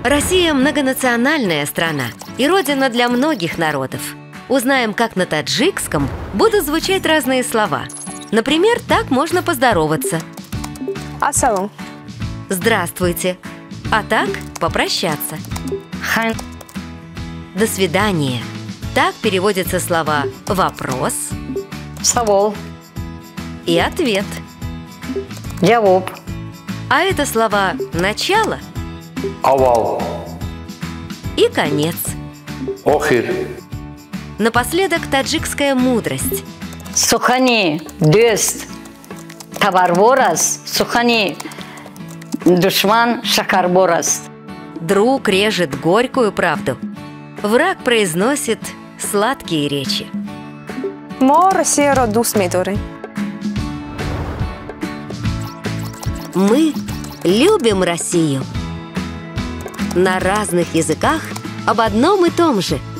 Россия многонациональная страна и родина для многих народов. Узнаем, как на таджикском будут звучать разные слова. Например, так можно поздороваться. Ассалам. Здравствуйте. А так попрощаться. Хан. До свидания. Так переводятся слова «вопрос» Савол. и «ответ». Джавоб. А это слова «начало» Авал, и «конец». охир, Напоследок таджикская мудрость. Сухани. Дөст. Таварворас. Сухани. Душман шакарборас. Друг режет горькую правду. Враг произносит сладкие речи. Мо Россия дус медори. Мы любим Россию. На разных языках об одном и том же –